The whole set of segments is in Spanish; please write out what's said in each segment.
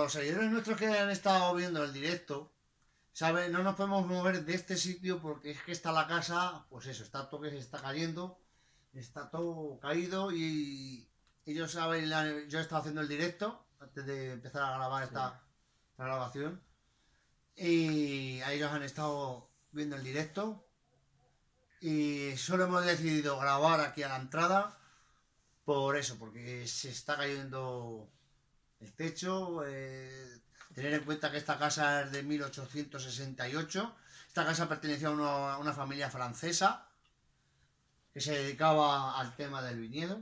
los seguidores nuestros que han estado viendo el directo, ¿sabes? No nos podemos mover de este sitio porque es que está la casa, pues eso, está todo que se está cayendo, está todo caído y ellos saben, yo he estado haciendo el directo antes de empezar a grabar esta grabación y a ellos han estado viendo el directo y solo hemos decidido grabar aquí a la entrada por eso, porque se está cayendo el techo. Tener en cuenta que esta casa es de 1868. Esta casa pertenecía a una familia francesa que se dedicaba al tema del viñedo.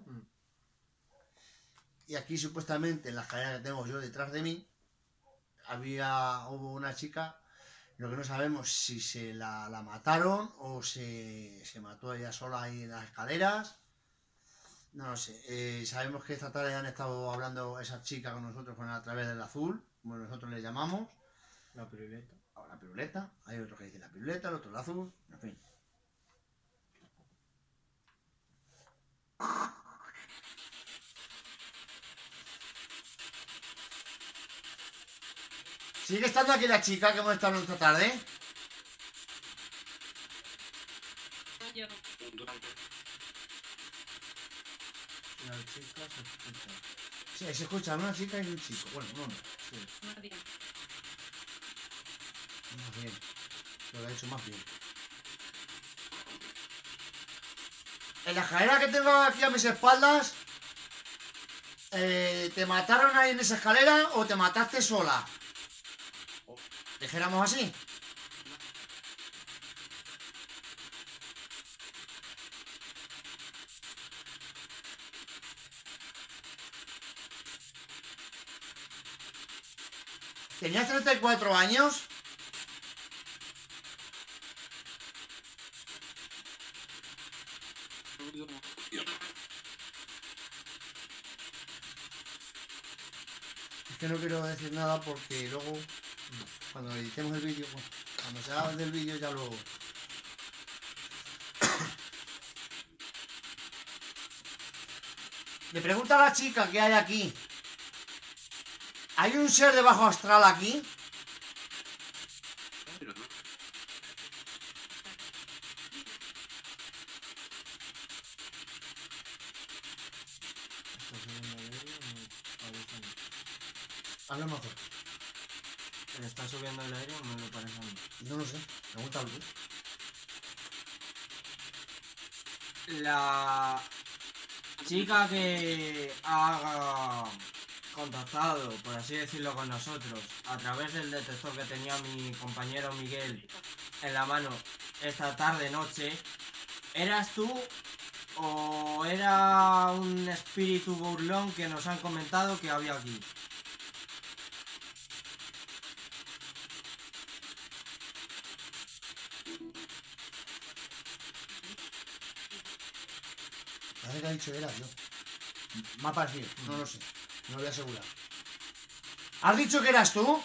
Y aquí supuestamente en la escalera que tengo yo detrás de mí hubo una chica. Lo que no sabemos si se la mataron o se mató ella sola ahí en las escaleras. No lo sé. Sabemos que esta tarde han estado hablando esa chica con nosotros a través del azul, como nosotros le llamamos. La piruleta. Ahora la piruleta. Hay otro que dice la piruleta, el otro el azul. En fin. ¿Sigue estando aquí la chica que hemos estado esta tarde? Yo. La chica se escucha. Sí, se escucha una chica y un chico. Bueno, un hombre. Sí. Más bien. Más bien. Lo he hecho más bien. En la escalera que tengo aquí a mis espaldas, ¿te mataron ahí en esa escalera o te mataste sola? Dijéramos así. ¿Tenías 34 años? Es que no quiero decir nada porque luego, cuando editemos el vídeo, bueno, cuando se haga del vídeo ya lo... Le pregunta a la chica que hay aquí. ¿Hay un ser de bajo astral aquí? Está subiendo el aire o me parece a mí. Habla mejor. ¿Está subiendo el aire o me lo parece a mí? No lo sé. Pregúntalo tú. La chica que ha contactado, por así decirlo, con nosotros a través del detector que tenía mi compañero Miguel en la mano esta tarde noche, ¿eras tú o era un espíritu burlón que nos han comentado que había aquí? Parece que ha dicho era yo. Me ha parecido, no lo sé. No lo voy a asegurar. ¿Has dicho que eras tú?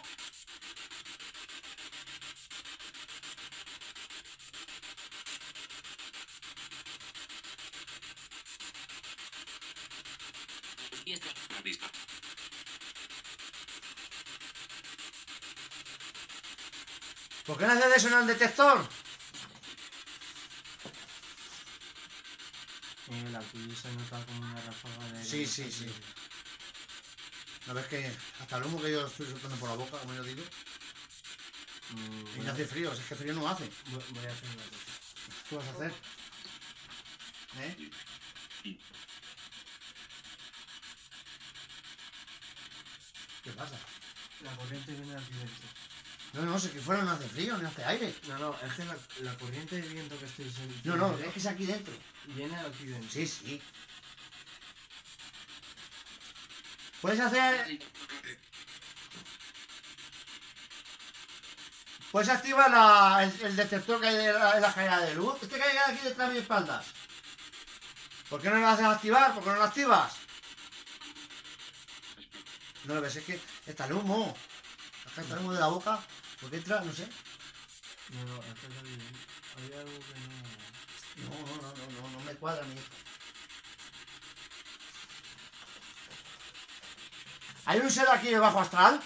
¿Por qué no haces eso en el detector? Miguel, aquí se nota como una ráfaga de aire. Sí, sí, sí. ¿No ves que hasta el humo que yo estoy soltando por la boca, como yo digo? Y no hace frío, si es que frío no hace. Voy a hacer una cosa. ¿Qué vas a hacer? ¿Eh? ¿Qué pasa? La corriente viene aquí dentro. No, no, si que fuera no hace frío, no hace aire. No, es que la corriente de viento que estoy sintiendo... No, es que es aquí dentro. Viene aquí dentro. Sí, sí. Puedes hacer... Puedes activar el detector que hay en la escalera de luz. Este que hay aquí detrás de mi espalda. ¿Por qué no lo haces activar? ¿Por qué no lo activas? No lo ves, es que está el humo. Acá está el humo de la boca. ¿Por qué entra? No sé. No, es que hay algo que No me cuadra ni esto. ¿Hay un ser aquí de bajo astral?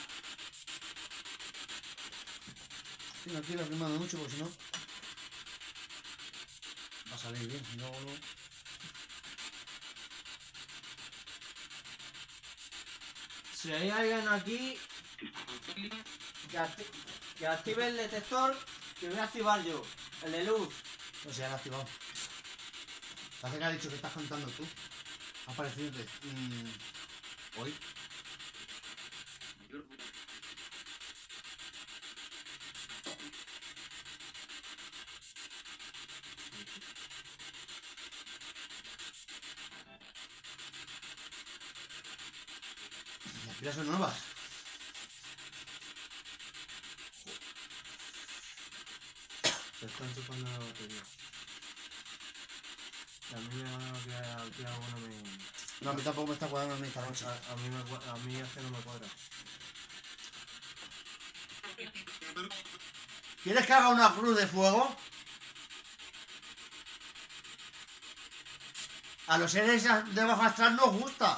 Sí, no quiero quemarme mucho porque si no va a salir bien, si no, no. Si hay alguien aquí, que active el detector, que voy a activar yo. El de luz. No se ha activado. Parece que ha dicho que estás contando tú. Ha aparecido hoy. Las pilas son nuevas. Se están chupando la batería. A mí que algo no me... No, a mí tampoco me está cuadrando en esta noche. A mí es que no me cuadra. ¿Quieres que haga una cruz de fuego? A los seres de bajo astral nos gusta.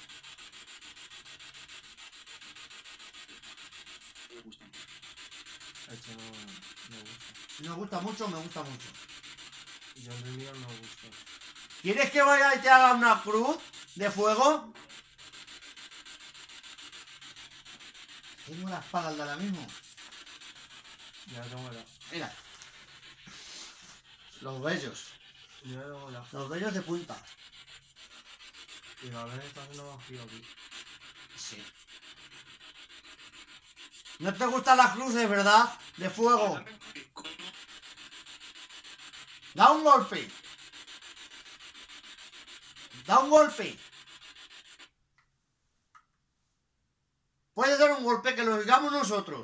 Hecho, no me gusta. Nos gusta mucho, me gusta mucho. Yo el mío no me gusta. ¿Quieres que vaya y te haga una cruz de fuego? Tengo la espada de ahora mismo. Ya tengo la... Mira. Los bellos. Ya tengo la... Los bellos de punta. Y la vez está haciendo más frío aquí. Sí. ¿No te gustan las cruces, verdad? De fuego. Da un golpe. Da un golpe. Puedes dar un golpe que lo digamos nosotros.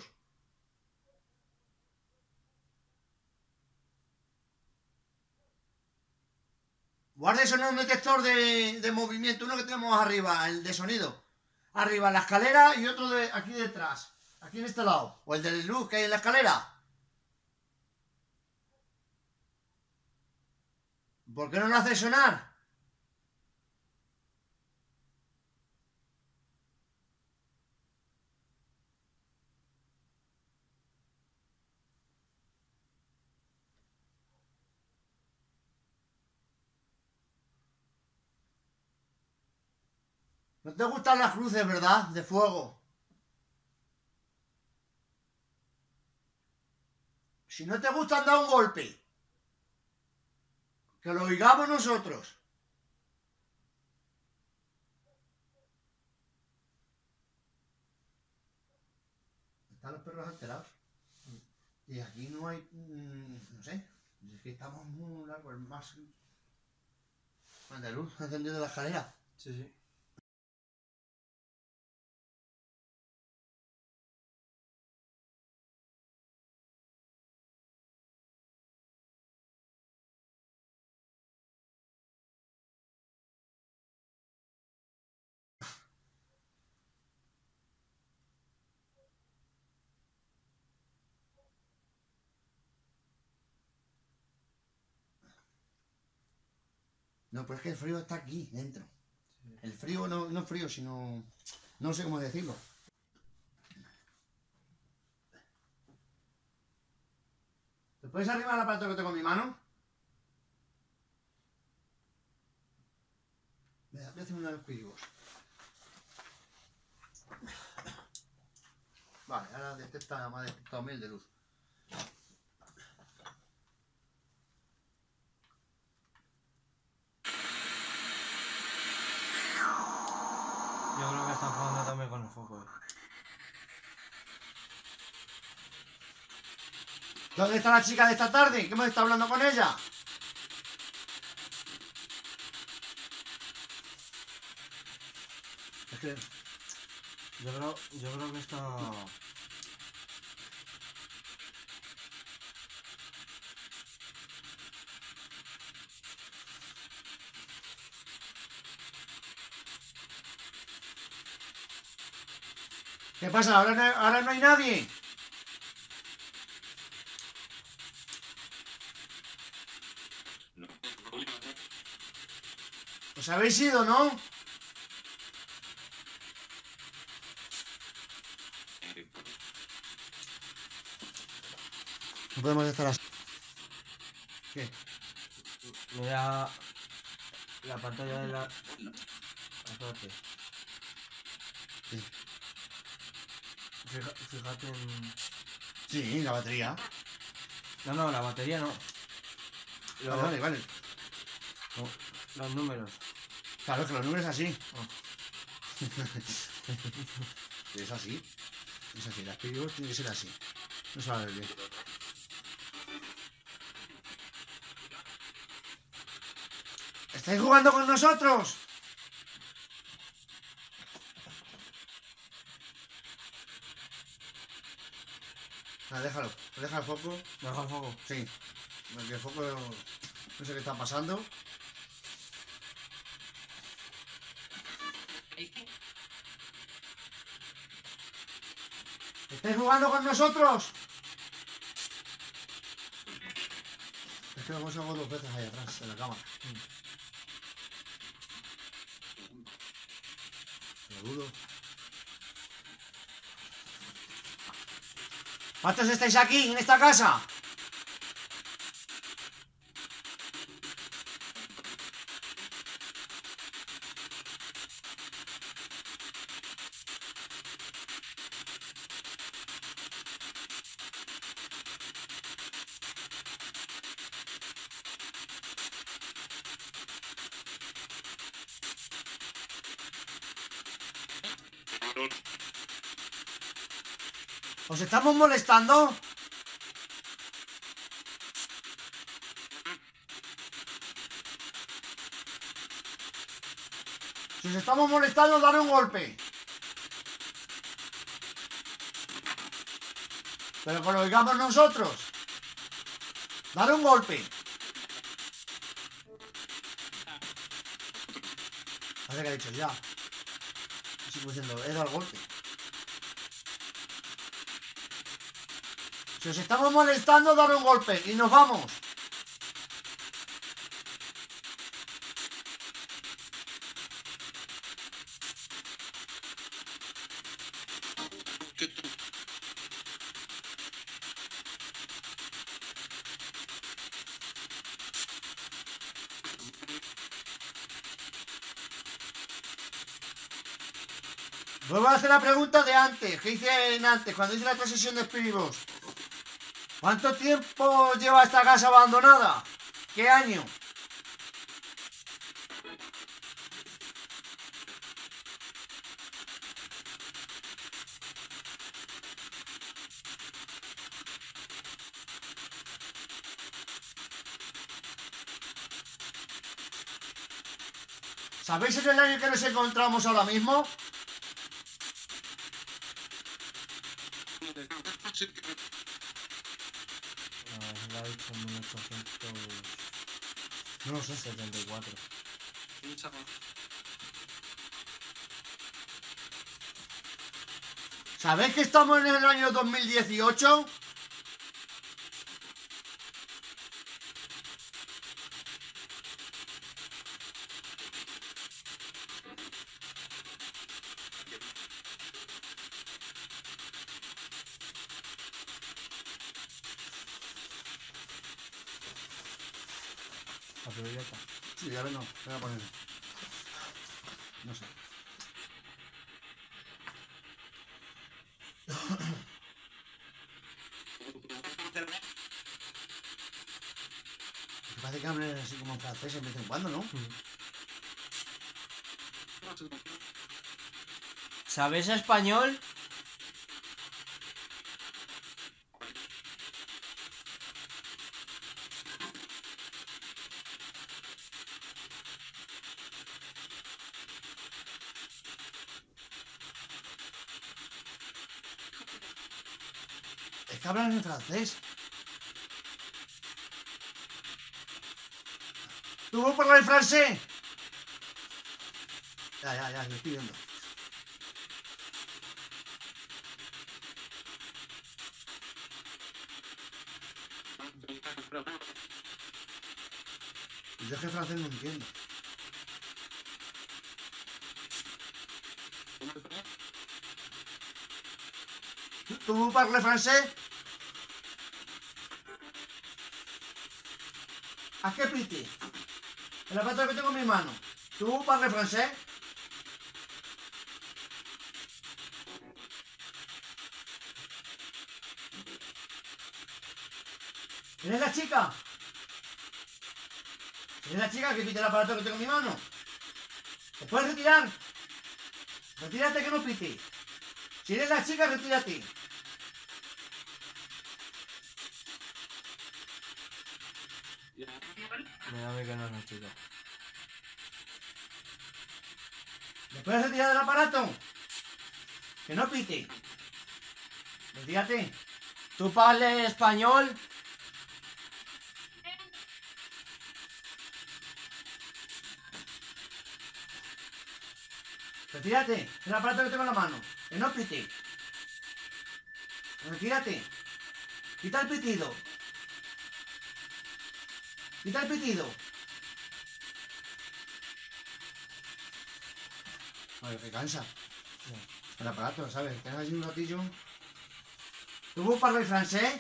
Guarda eso en un detector de movimiento. Uno que tenemos arriba, el de sonido. Arriba la escalera y otro de aquí detrás. Aquí en este lado. O el de luz que hay en la escalera. ¿Por qué no lo hace sonar? ¿No te gustan las cruces, verdad? De fuego. Si no te gustan, da un golpe. Que lo oigamos nosotros. Están los perros alterados. Y aquí no hay... no sé. Es que estamos muy largos. Más de luz encendido de la escalera. Sí, sí. No, pero es que el frío está aquí, dentro. Sí. El frío no es frío, sino... No sé cómo decirlo. ¿Te puedes arribar el aparato que tengo en mi mano? Voy a hacer unos cuidibos. Vale, ahora detecta más detectado 1000 de luz. Yo creo que está jugando también con el foco. ¿Dónde está la chica de esta tarde? ¿Qué hemos estado hablando con ella? Es que... Yo creo que está... ¿Qué pasa? ¿Ahora no hay nadie? Os habéis ido, ¿no? No podemos estar así. ¿Qué? Mira la pantalla de la... Espérate. Sí. Fíjate en... Sí, la batería. No, la batería no. Vale, vale. Los números. Claro, es que los números así. Oh. Es así. Es así. Las Spirit Box tiene que ser así. No se va a ver bien. ¿Estáis jugando con nosotros? Ah, déjalo. Deja el foco. Deja el fuego. Sí. Porque el foco no sé qué está pasando. ¿Estáis jugando con nosotros? Es que lo hemos hago dos veces ahí atrás, en la cámara. Lo dudo. ¿Cuántos estáis aquí, en esta casa? ¿Os estamos molestando? Si os estamos molestando, dale un golpe. Pero que lo oigamos nosotros. Dale un golpe. Parece que ha dicho ya. Sigo diciendo, he dado el golpe. Si os estamos molestando, dale un golpe y nos vamos. Vuelvo a hacer la pregunta de antes, que hice en antes, cuando hice la otra sesión de Spirit Box. ¿Cuánto tiempo lleva esta casa abandonada? ¿Qué año? ¿Sabéis en el año que nos encontramos ahora mismo? La he dicho en 1874. No lo sé. ¿Sabéis que estamos en el año 2018? La prioridad. Sí, ya ves, no. Voy a poner. No sé. Parece que hablan así como en francés de vez en cuando, ¿no? ¿Sabes español? Es que hablan en francés. ¿Tú vas a hablar en francés? Ya, lo estoy viendo. Y yo es que francés no entiendo. ¿Tú parles francés? ¿A qué piti? El aparato que tengo en mi mano. ¿Tú parles francés? ¿Eres la chica? ¿Eres la chica que pite el aparato que tengo en mi mano? ¿Te puedes retirar? Retírate que no pite. Si eres la chica, retírate. Mira a mí que no es la chica. ¿Me puedes retirar del aparato? Que no pite. Retírate. ¿Tú parles español? Retírate. El aparato que tengo en la mano. Que no pite. Retírate. Quita el pitido. Quita el pitido. Oye, que cansa. El aparato, ¿sabes? Tienes así un ratillo. ¿Tú parles francés?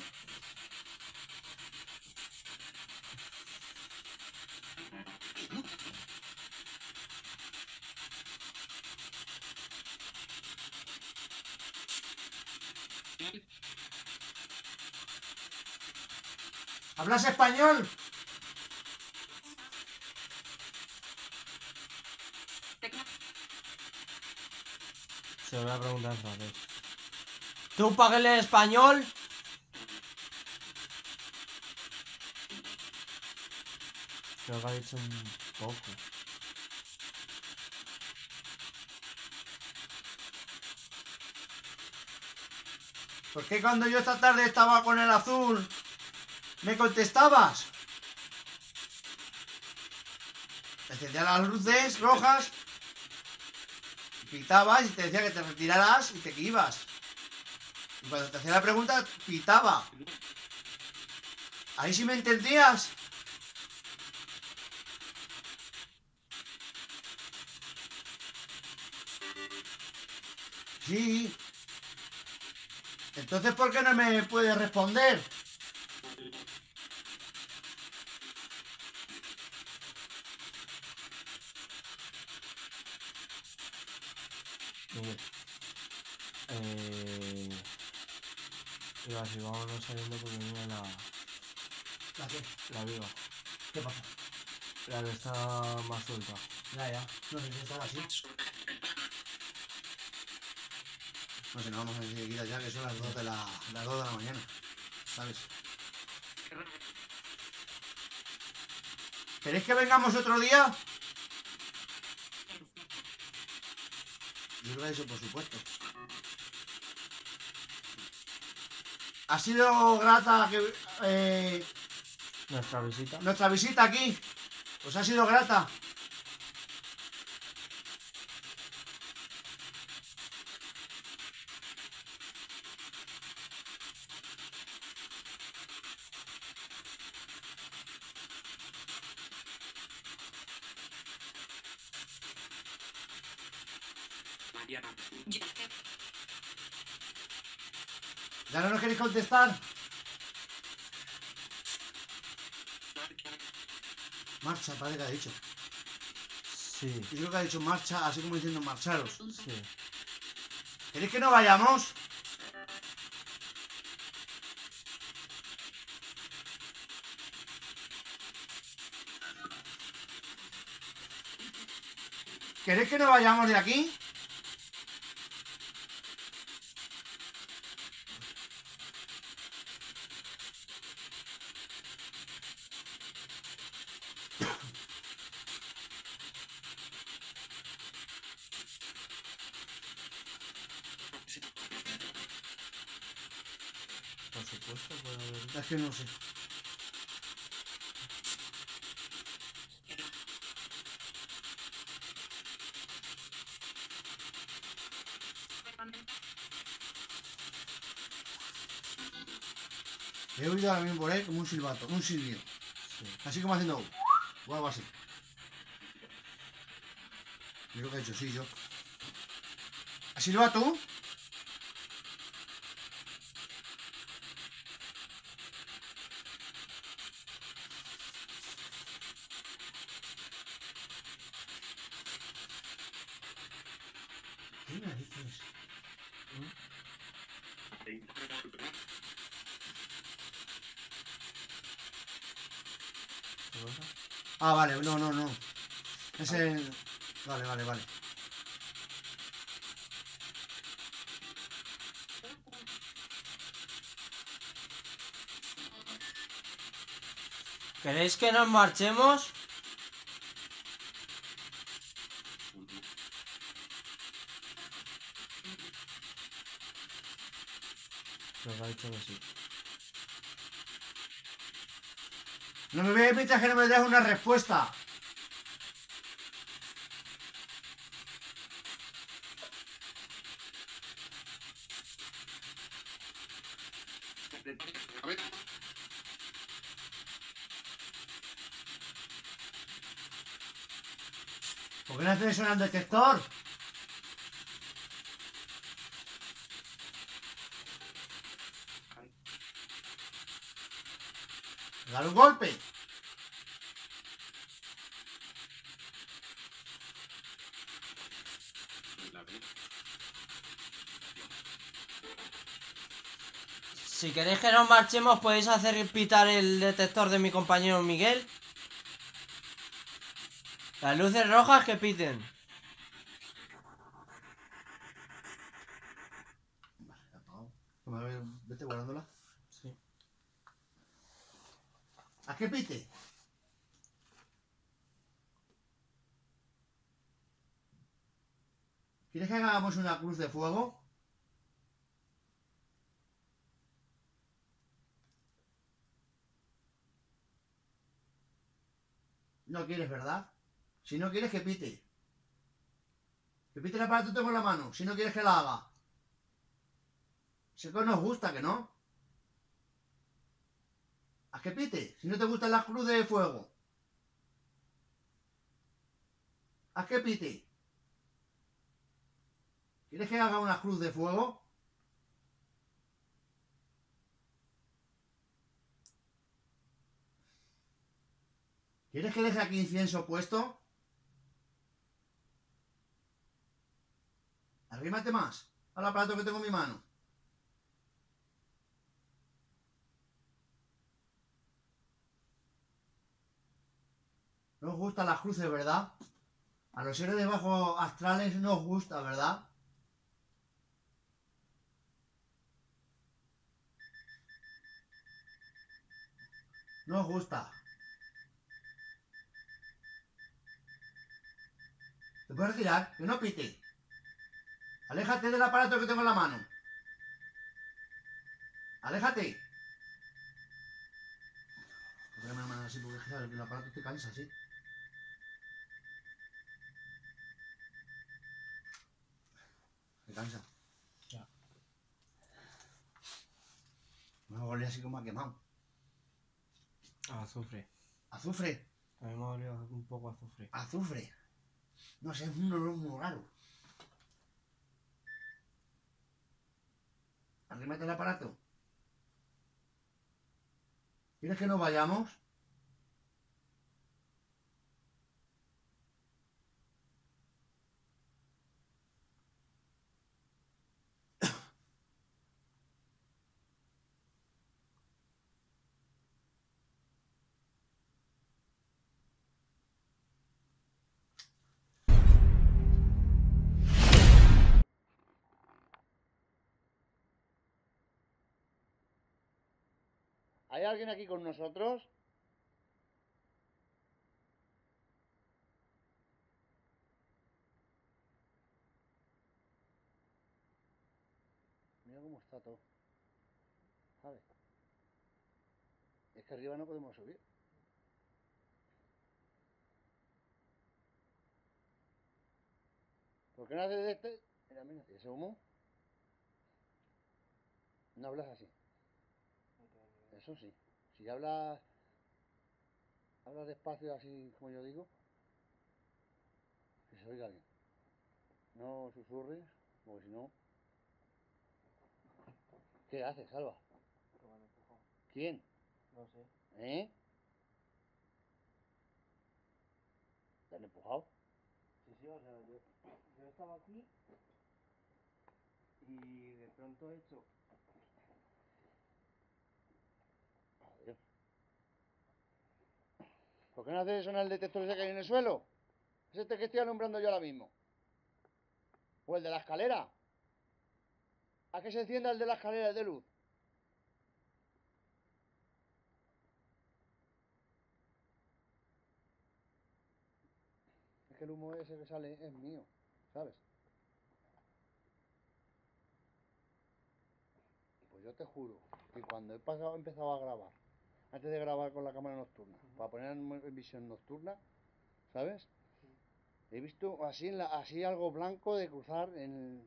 ¿Hablas español? Se lo voy a preguntar en francés. ¿Tú parles español? Creo que ha dicho un poco. ¿Por qué cuando yo esta tarde estaba con el azul me contestabas? Encendía las luces rojas, pitabas y te decía que te retiraras y te que ibas. Y cuando te hacía la pregunta, pitaba. ¿Ahí sí me entendías? Sí. Entonces, ¿por qué no me puedes responder? Miguel. Iba a decir, vámonos saliendo porque viene ¿La qué? la viva. ¿Qué pasa? La que está más suelta. Ya. No sé si estar así. No sé, no vamos a seguir ya que son las 2 de la mañana. ¿Sabes? ¿Queréis que vengamos otro día? Yo creo que eso, por supuesto. Ha sido grata que, Nuestra visita. nuestra visita aquí. Pues ha sido grata. ¿Ya no nos queréis contestar? Marcha, parece que ha dicho. Sí, Yo creo que ha dicho marcha, así como diciendo marcharos. sí. ¿Queréis que no vayamos? ¿Queréis que no vayamos de aquí? Por supuesto, puede haber. Es que no sé. He oído ahora mismo por ahí como un silbato, un silbido. Sí. Así como haciendo o algo así. Yo creo que ha dicho sí, yo. ¿Has silbado tú? narices? ¿Qué cosa? Ah, vale, no, no, no. Es el... Vale, vale, vale. ¿Queréis que nos marchemos? Nos ha dicho que sí. No me veas mientras que no me des una respuesta. ¿Por qué no haces eso en el detector? Dale un golpe. Si queréis que nos marchemos, podéis hacer pitar el detector de mi compañero Miguel. Las luces rojas que piten. Vale, apagado. A ver, vete guardándola. Sí. ¿A qué pite? ¿Quieres que hagamos una cruz de fuego? No quieres, ¿verdad? Si no quieres que pite. Que pite el aparato tengo en la mano. Si no quieres que la haga. Sé que nos gusta, ¿que no? ¿A qué pite? Si no te gustan las cruces de fuego. ¿A qué pite? ¿Quieres que haga una cruz de fuego? ¿Quieres que deje aquí incienso puesto? Arrímate más al aparato que tengo en mi mano. No os gustan las cruces, ¿verdad? A los seres de bajo astrales no os gusta, ¿verdad? No os gusta. ¿Te puedes retirar? Que no pite. Aléjate del aparato que tengo en la mano. Aléjate. Voy a poner la mano así porque claro, el aparato te cansa, sí. Te cansa. Ya. Me huele así como a quemado. Azufre. Azufre. A mí me ha olido un poco azufre. Azufre. No sé, es un olor muy raro. Arrímate el aparato. ¿Quieres que nos vayamos? ¿Hay alguien aquí con nosotros? Mira cómo está todo. ¿Sabes? Es que arriba no podemos subir. ¿Por qué no haces de este? Mira, mira, ese humo. No hablas así. Eso sí. Si hablas despacio así como yo digo, que se oiga bien. No susurres, porque si no... ¿Qué haces, Salva? ¿Quién? No sé. ¿Eh? ¿Te han empujado? Sí, sí, o sea, yo estaba aquí Y de pronto he hecho... Joder. ¿Por qué no hace sonar el detector ese que hay en el suelo? Es este que estoy alumbrando yo ahora mismo. O el de la escalera. ¿A que se encienda el de la escalera, el de luz? Es que el humo ese que sale es mío, ¿sabes? Pues yo te juro que cuando he empezado a grabar, antes de grabar con la cámara nocturna, para poner en visión nocturna, ¿sabes? He visto así algo blanco de cruzar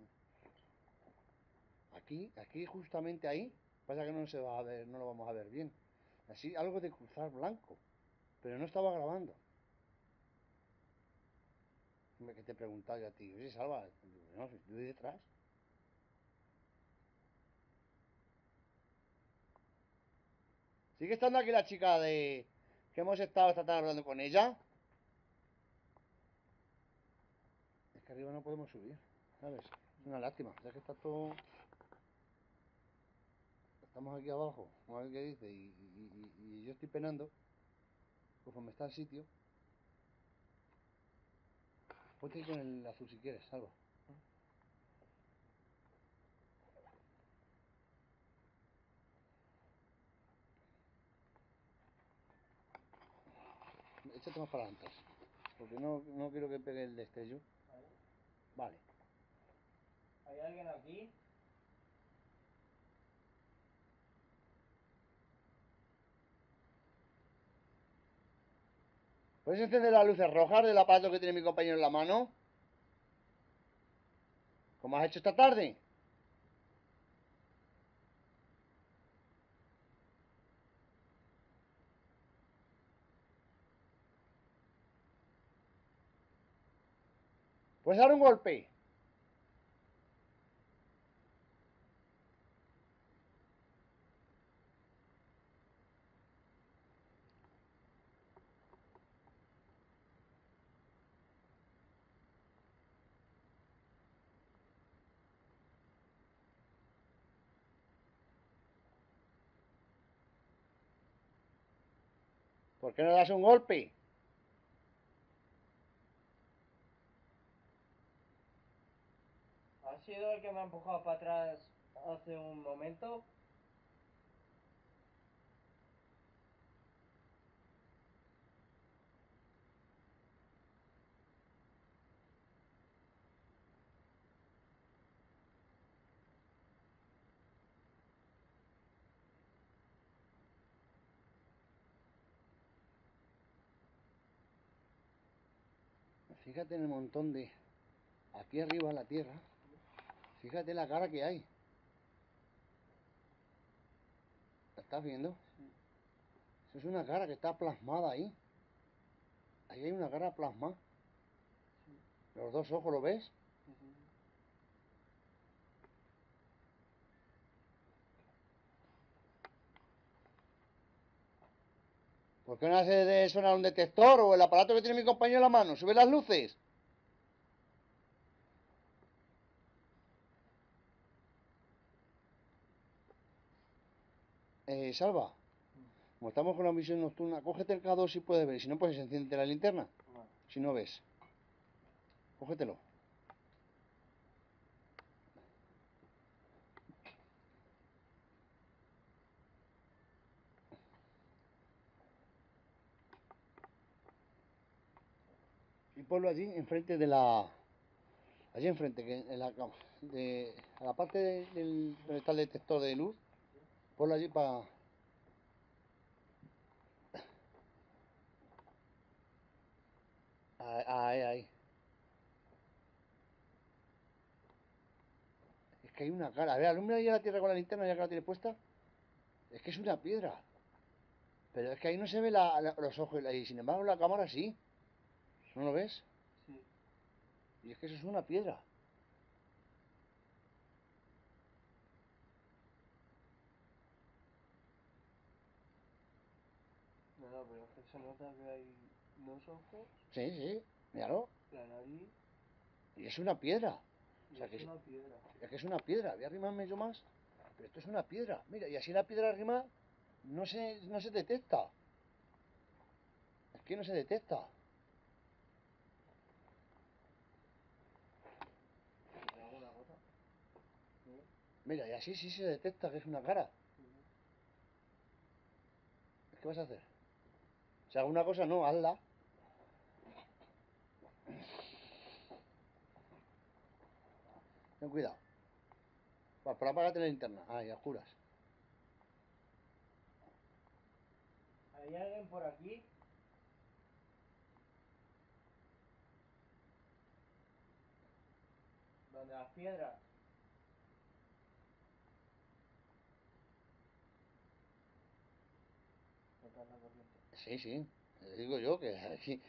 aquí justamente ahí. Pasa que no se va a ver, no lo vamos a ver bien. Así algo de cruzar blanco, pero no estaba grabando. Que te he preguntado yo a ti, oye, Salva, no, si estoy detrás. ¿Sigue estando aquí la chica de que hemos estado esta tarde hablando con ella? Es que arriba no podemos subir, ¿sabes? Es una lástima, ya que está todo... Estamos aquí abajo, a ver qué dice, y yo estoy penando, conforme está el sitio. Ponte ahí con el azul si quieres, Salva. Échate más para adelante, porque no quiero que pegue el destello. Vale. ¿Hay alguien aquí? ¿Puedes encender las luces rojas del aparato que tiene mi compañero en la mano? ¿Como has hecho esta tarde? ¿Puedes dar un golpe? ¿Por qué no das un golpe? ¿Ha sido el que me ha empujado para atrás hace un momento? Fíjate en el montón de... Aquí arriba en la tierra. Fíjate la cara que hay. ¿La estás viendo? Sí. Eso es una cara que está plasmada ahí. Ahí hay una cara plasmada. Sí. Los dos ojos, ¿lo ves? Sí, sí. ¿Por qué no hace de sonar un detector o el aparato que tiene mi compañero en la mano? Sube las luces. Salva, como estamos con la visión nocturna, cógete el K2 si puedes ver. Si no, pues enciende la linterna. Vale. Si no ves. Cógetelo. Y ponlo allí, enfrente de la... Allí enfrente, que en la cama. A la parte donde está el detector de luz. Ponlo allí para... Ahí, ahí. Es que hay una cara. A ver, alumbra ahí a la tierra con la linterna ya que la tiene puesta. Es que es una piedra. Pero es que ahí no se ve los ojos. Y sin embargo, la cámara sí. ¿No lo ves? Sí. Y es que eso es una piedra. No, pero es que se nota que hay los ojos, Sí, sí. Míralo. la nariz. Y es una piedra. O sea, que Es una piedra. es que es una piedra. Voy a arrimarme yo más. Pero esto es una piedra. Mira, y así la piedra arrima no se detecta. Es que no se detecta. ¿Le hago una cosa? Mira, y así sí se detecta que es una cara. ¿Qué vas a hacer? Si hago una cosa, no, hazla. Ten cuidado. Para apagarte la linterna. Ah, y a oscuras. ¿Hay alguien por aquí? ¿Donde las piedras? Me encanta la corriente. Sí, sí. Le digo yo que aquí.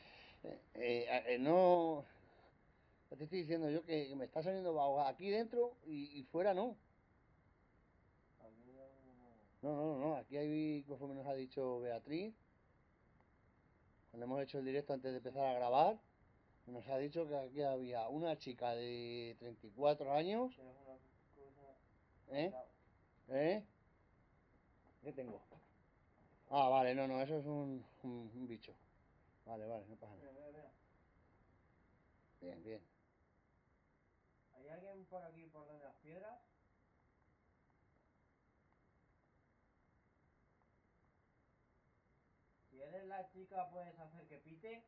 No. Ya te estoy diciendo yo que me está saliendo agua aquí dentro y fuera no. Aquí hay alguno. No. Aquí hay, conforme nos ha dicho Beatriz, cuando hemos hecho el directo antes de empezar a grabar, nos ha dicho que aquí había una chica de 34 años. Tienes una cosa. ¿Eh? al lado. ¿Eh? ¿Qué tengo? Ah, vale, no, eso es un bicho. Vale, no pasa Mira, nada. mira, mira. Bien. ¿Hay alguien por aquí por donde las piedras? Si eres la chica, ¿puedes hacer que pite?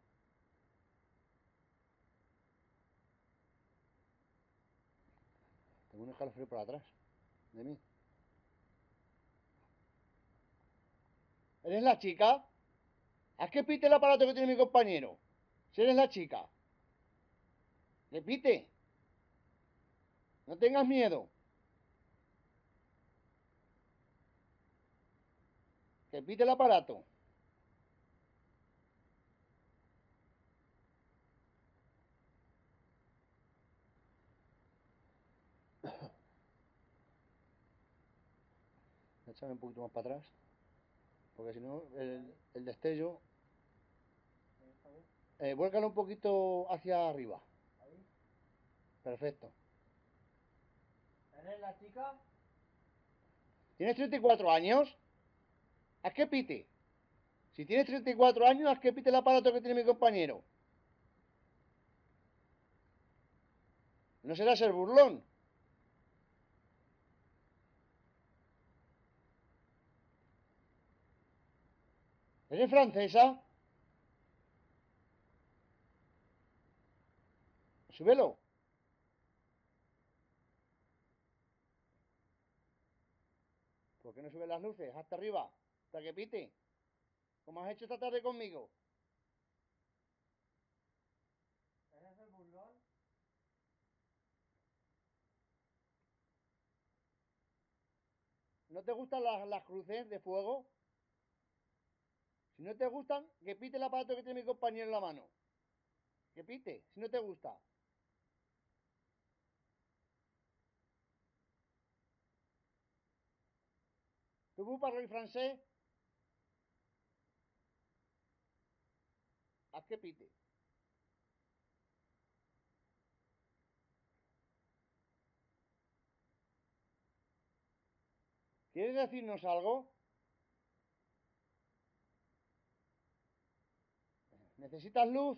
Tengo un escalofrío por atrás de mí. ¿Eres la chica? Haz que pite el aparato que tiene mi compañero. Si eres la chica. Que pite. No tengas miedo. Que pite el aparato. Échame un poquito más para atrás. Porque si no, el destello. Ahí está bien. Vuélcalo un poquito hacia arriba. Ahí. Perfecto. ¿Eres la chica? ¿Tienes 34 años? Haz que pite. Si tienes 34 años, haz que pite el aparato que tiene mi compañero. No serás el burlón. ¿Eres francesa? Súbelo. ¿Por qué no subes las luces hasta arriba? Hasta que pite. Como has hecho esta tarde conmigo. ¿Eres el burlón? ¿No te gustan las cruces de fuego? Si no te gustan, que pite el aparato que tiene mi compañero en la mano. Que pite, si no te gusta. ¿Tu vous parlez francés? Haz que pite. ¿Quieres decirnos algo? ¿Necesitas luz?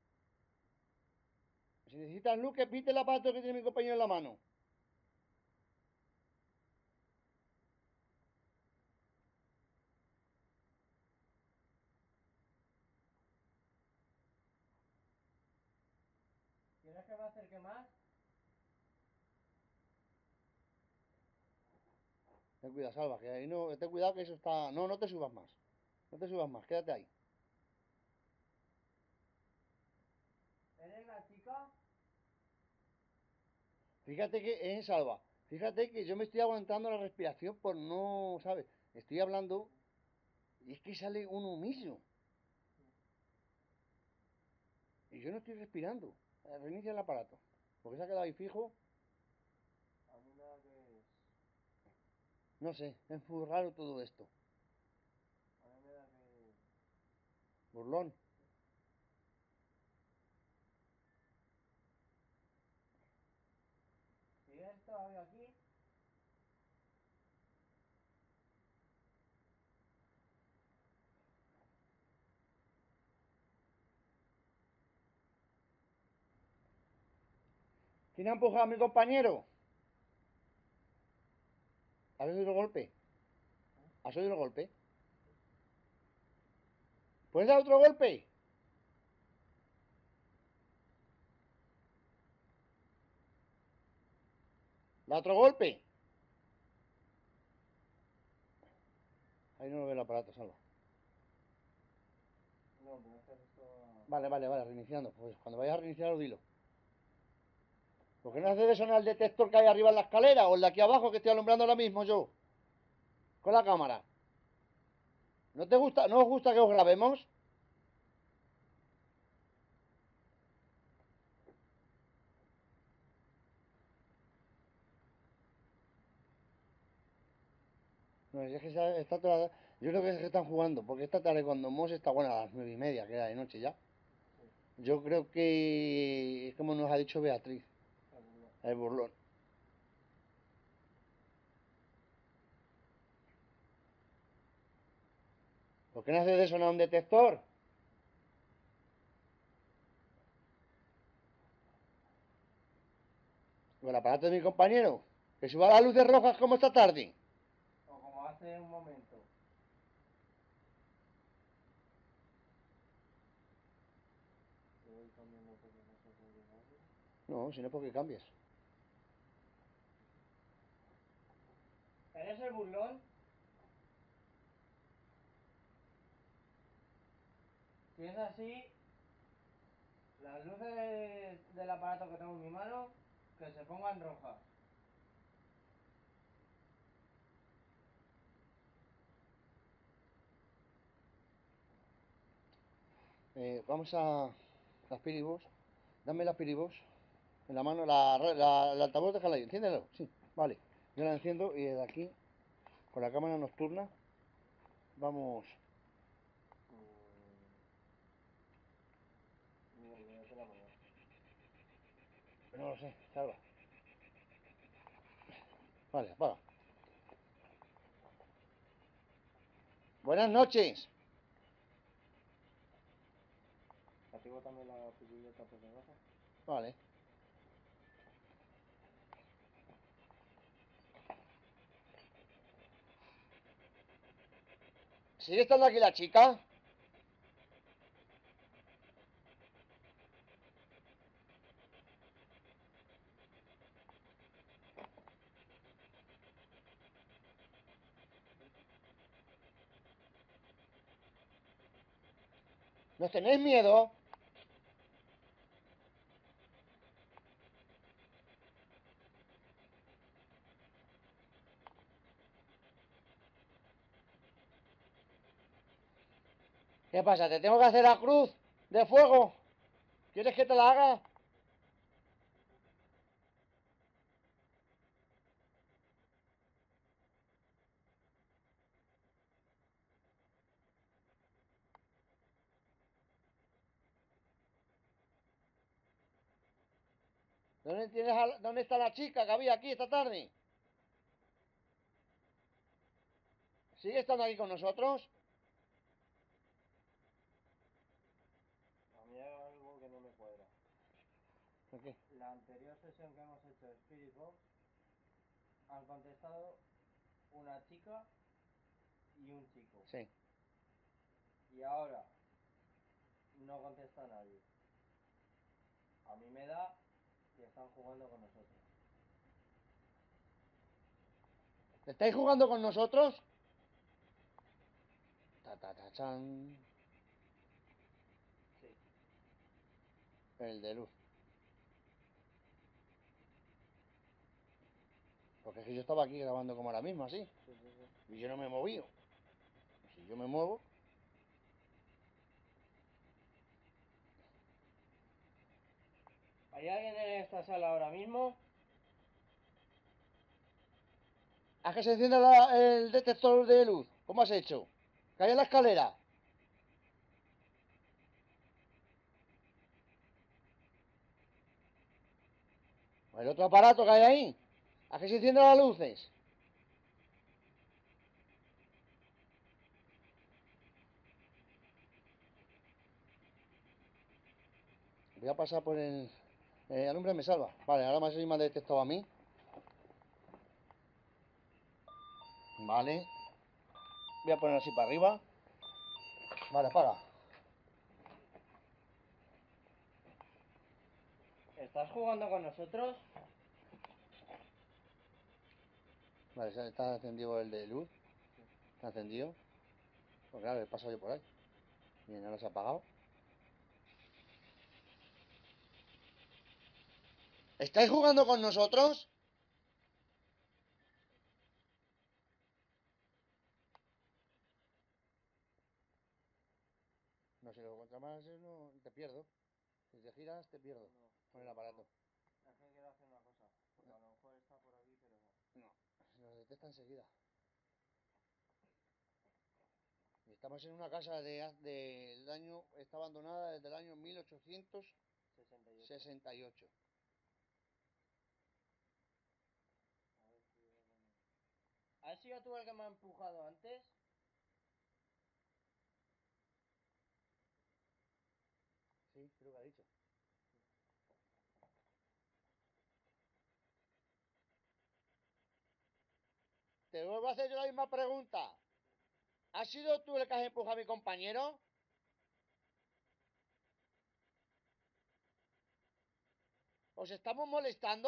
Si necesitas luz, que pite el aparato que tiene mi compañero en la mano. ¿Quieres que me acerque más? Ten cuidado, Salva, que ahí no. Ten cuidado que eso está. No te subas más. No te subas más, quédate ahí. ¿Eres la chica? Fíjate que, Salva, fíjate que yo me estoy aguantando la respiración por no, ¿sabes? Estoy hablando y es que sale uno mismo. Y yo no estoy respirando. Reinicia el aparato. Porque se ha quedado ahí fijo. A mí me da que es. No sé, es muy raro todo esto. A mí me da que. Burlón. ¿Quién ha empujado a mi compañero? ¿Has oído el golpe? ¿Has oído el golpe? ¿Puedes dar otro golpe? ¿Da otro golpe? Ahí no lo ve el aparato, Salva. No, pero es que esto... Vale, reiniciando. Pues cuando vayas a reiniciarlo, dilo. ¿Por qué no haces de sonar el detector que hay arriba en la escalera o el de aquí abajo que estoy alumbrando ahora mismo yo? Con la cámara. ¿No te gusta, no os gusta que os grabemos? No, es que está toda... Yo creo que es que están jugando, porque esta tarde cuando Mos está buena a las 9:30, que era de noche ya. Yo creo que es como nos ha dicho Beatriz, el burlón. ¿Por qué no haces de sonar un detector? Con el aparato de mi compañero. Que suba las luces rojas como esta tarde. O como hace un momento. No, si no es porque cambies. ¿Eres el burlón? Si es así, las luces del aparato que tengo en mi mano, que se pongan rojas. Vamos a las piribos. Dame las piribos. En la mano, el altavoz déjala ahí. Enciéndelo. Sí, vale. Yo la enciendo y desde aquí, con la cámara nocturna, vamos. No lo sé, salva. Vale, apaga. Buenas noches. ¿Activo también la pipilleta por debajo? Vale. ¿Sigue estando aquí la chica? ¿Nos tenéis miedo? ¿Qué pasa? ¿Te tengo que hacer la cruz de fuego? ¿Quieres que te la haga? ¿Dónde está la chica que había aquí esta tarde? ¿Sigue estando aquí con nosotros? A mí hay algo que no me cuadra. ¿Por qué? La anterior sesión que hemos hecho de Spirit Box han contestado una chica y un chico. Sí. Y ahora no contesta nadie. A mí me da que están jugando con nosotros. ¿Estáis jugando con nosotros? Ta, ta, ta, chan. Sí. El de luz. Porque es que yo estaba aquí grabando como ahora mismo, así. Y yo no me he movido. Si yo me muevo... ¿Hay alguien en esta sala ahora mismo? ¿Haz que se encienda el detector de luz? ¿Cómo has hecho? ¿Que hay en la escalera? ¿O el otro aparato que hay ahí? ¿Haz que se enciendan las luces? Voy a pasar por el Alumbra me salva. Vale, ahora más me ha detectado a mí. Vale. Voy a poner así para arriba. Vale, apaga. ¿Estás jugando con nosotros? Vale, está encendido el de luz. Está encendido. Pues claro, he pasado yo por ahí. Bien, ahora se ha apagado. ¿Estáis jugando con nosotros? No sé, lo contra más no te pierdo. Si te giras, te pierdo con el aparato. Es que quiero hacer una cosa, porque a lo mejor está por aquí, pero no. No, nos detecta enseguida. Y estamos en una casa del año, está abandonada desde el año 1868. 68. A ver si veo cómo- ¿Has sido tú el que me ha empujado antes? Sí, creo que ha dicho. Te vuelvo a hacer yo la misma pregunta. ¿Has sido tú el que has empujado a mi compañero? ¿Os estamos molestando?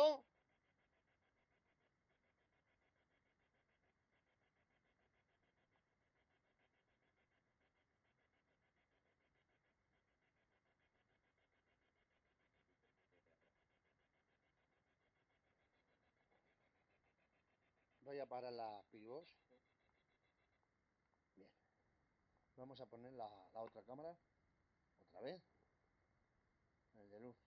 Voy a parar la pivos. Bien. Vamos a poner la otra cámara. Otra vez. El de luz.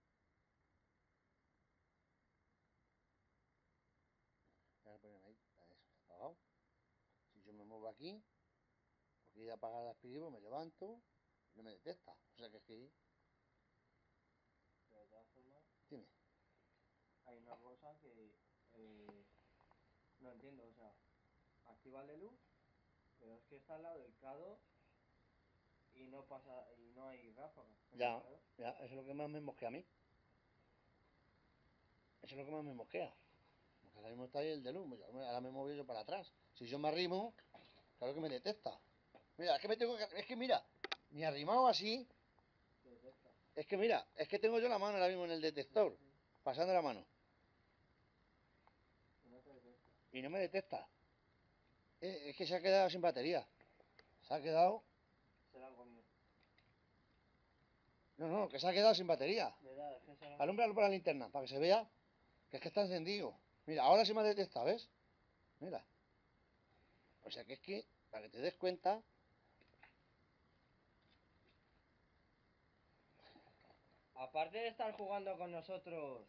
Voy a poner ahí. Eso, apagado. Si yo me muevo aquí, porque voy a apagar las pivos, me levanto y no me detecta. O sea que es que... Pero de todas formas, Dime. hay una cosa que no entiendo, o sea, activa el de luz, pero es que está al lado del K2 y no pasa, y no hay ráfagas. Ya, eso es lo que más me mosquea a mí. Eso es lo que más me mosquea. Porque ahora mismo está ahí el de luz. Ahora me muevo yo para atrás. Si yo me arrimo, claro que me detecta. Mira, es que me tengo que... Es que mira, ni arrimado así. Te detecta. Es que mira, es que tengo yo la mano ahora mismo en el detector. Pasando la mano. Y no te detecta. Y no me detecta. Es que se ha quedado sin batería. Se ha quedado... Se la han comido. No, que se ha quedado sin batería. ¿Verdad? Es que se la han Alúmbralo por la linterna, para que se vea que es que está encendido. Mira, ahora sí me ha detectado, ¿ves? Mira. O sea que es que, para que te des cuenta... Aparte de estar jugando con nosotros,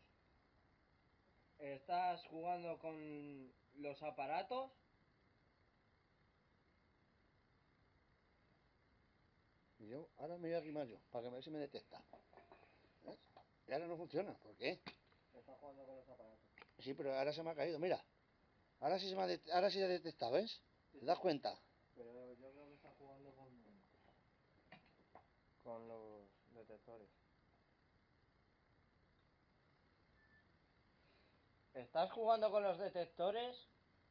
¿estás jugando con los aparatos? Y yo, ahora me voy a arrimar yo, para que me ver si me detecta. ¿Ves? Y ahora no funciona. ¿Por qué? Estás jugando con los aparatos. Sí, pero ahora se me ha caído, mira. Ahora sí ahora sí se ha detectado, ¿ves? Sí, ¿Te das sí. cuenta? Pero yo creo que está jugando con los detectores. ¿Estás jugando con los detectores?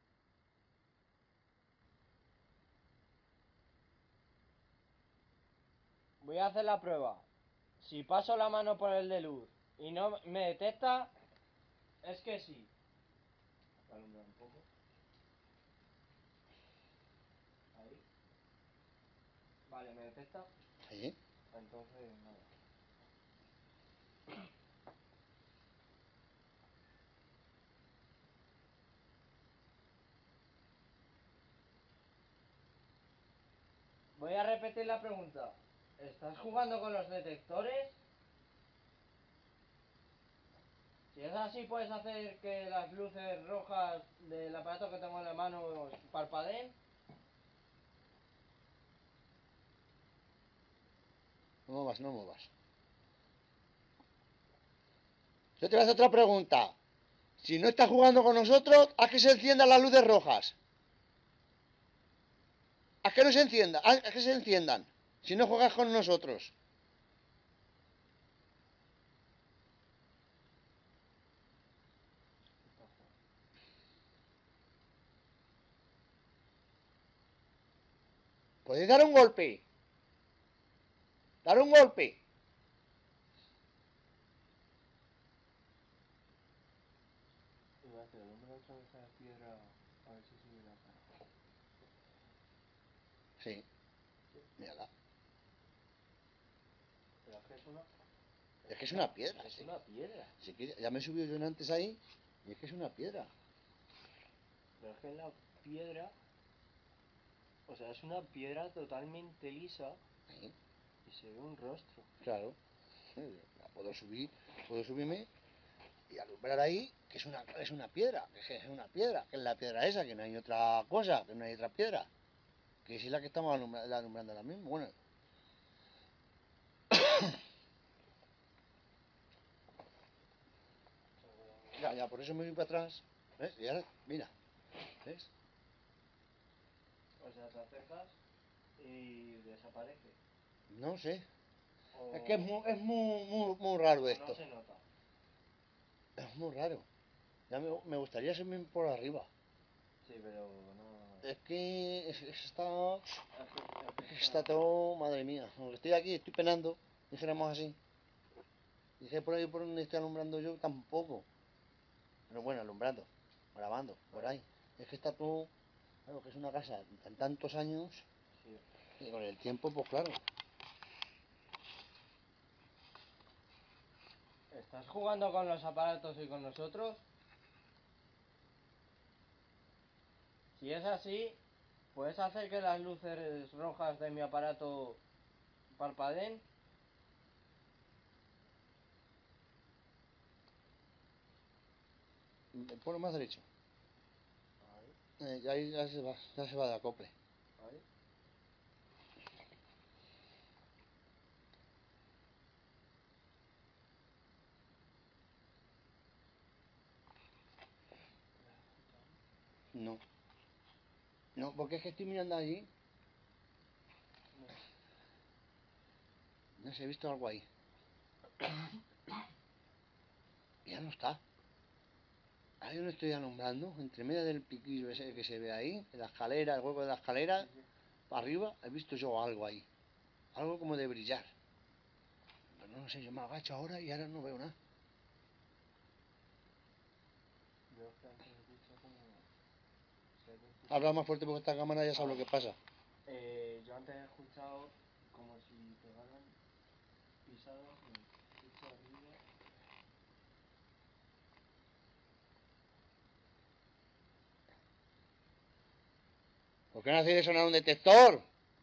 Voy a hacer la prueba. Si paso la mano por el de luz y no me detecta, es que sí. Alumbrar un poco. Ahí. Vale, me detecta. Sí. Entonces, nada. Voy a repetir la pregunta. ¿Estás jugando con los detectores? Si es así, puedes hacer que las luces rojas del aparato que tengo en la mano parpadeen. No muevas, no muevas. Yo te voy a hacer otra pregunta. Si no estás jugando con nosotros, haz que se enciendan las luces rojas. Haz que no se enciendan, haz que se enciendan. Si no juegas con nosotros. ¿Podéis dar un golpe? ¡Dar un golpe! Espérate, alumbra otra vez la piedra a ver si se ve la cara. Sí, mírala. Pero es que es una... Es que es una piedra. Es Sí. una piedra. Sí que ya me he subido yo antes ahí y es que es una piedra. Pero es que en la piedra... O sea, es una piedra totalmente lisa Sí, y se ve un rostro. claro. La puedo subirme y alumbrar ahí, que es una piedra, que es una piedra, que es la piedra esa, que no hay otra cosa, que no hay otra piedra, que es la que estamos alumbrando ahora mismo. Bueno, ya, por eso me voy para atrás. ¿Ves? Y ahora, mira, ¿ves? O sea, te acercas y desaparece. No sé. O... Es que es muy raro o esto. no se nota. Es muy raro. Ya me gustaría subir por arriba. Sí, pero no... Es que está todo, madre mía. Aunque estoy aquí, estoy penando, dijéramos así. Dije por ahí por donde estoy alumbrando yo, tampoco. Pero bueno, alumbrando, grabando, por ahí. Es que está todo, claro, que es una casa de tantos años, Sí. y con el tiempo, pues claro. ¿Estás jugando con los aparatos y con nosotros? Si es así, ¿puedes hacer que las luces rojas de mi aparato parpadeen? Ponlo más derecho. Ahí, Ahí ya se va de acople. ahí. No. No, porque es que estoy mirando allí. No sé, he visto algo ahí. Y ya no está. Ahí donde estoy alumbrando, entre medio del piquillo ese que se ve ahí, en la escalera, el hueco de la escalera, para arriba, he visto yo algo ahí. Algo como de brillar. Pero no sé, yo me agacho ahora y ahora no veo nada. Yo es que antes he escuchado como... si alguien Habla más fuerte porque esta cámara ya sabe lo que pasa. yo antes he escuchado como si pegaran pisadas en el techo arriba. ¿Por qué no hace de sonar un detector?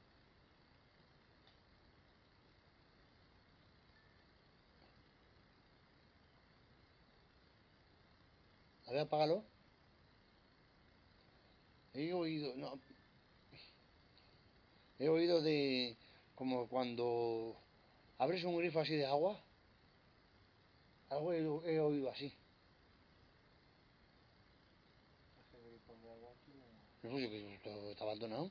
A ver, apágalo. He oído, no, he oído de como cuando abres un grifo así de agua. Algo he oído así. Es que grifos de agua aquí no... No sé, que esto está abandonado.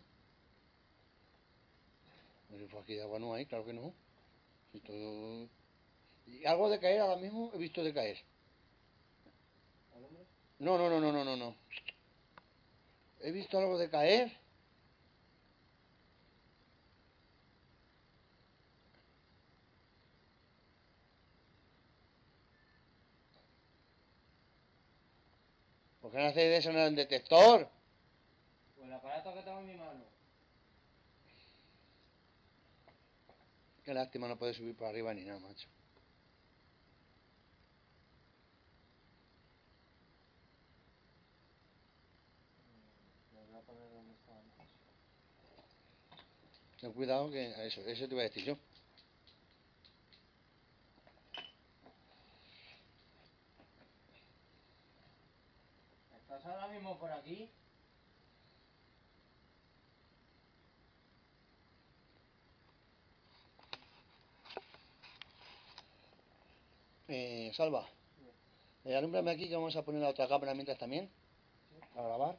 Un grifo aquí de agua no hay, claro que no. Esto... Y algo de caer ahora mismo he visto de caer. ¿Alumbra? No, no, no, no, no, no, no. He visto algo de caer. ¿Por qué no hace de sonar un detector? O el aparato que tengo en mi mano. Qué lástima, no puede subir por arriba ni nada, macho. Me voy a poner donde estaba antes. Ten cuidado que eso te iba a decir yo. ¿Estás ahora mismo por aquí? Salva, alúmbrame aquí que vamos a poner la otra cámara mientras también. A grabar.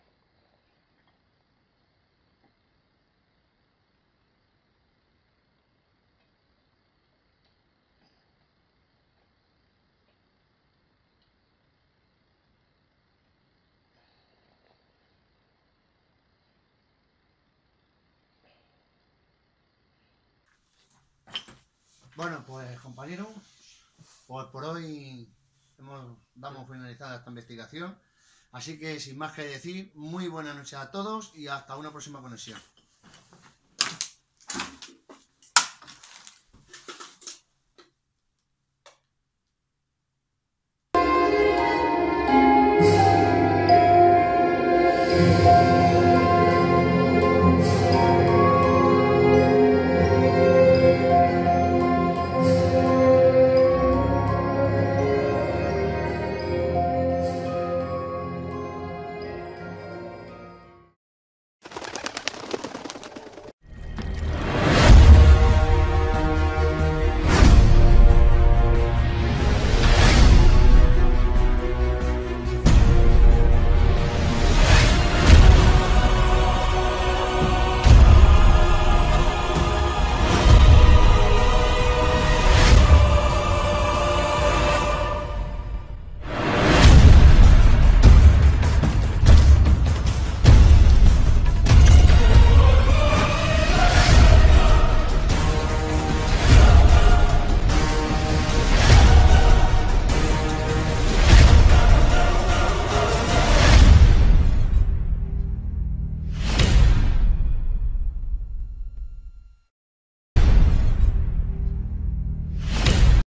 Bueno, pues compañero, pues por hoy damos finalizada esta investigación. Así que sin más que decir, muy buenas noches a todos y hasta una próxima conexión.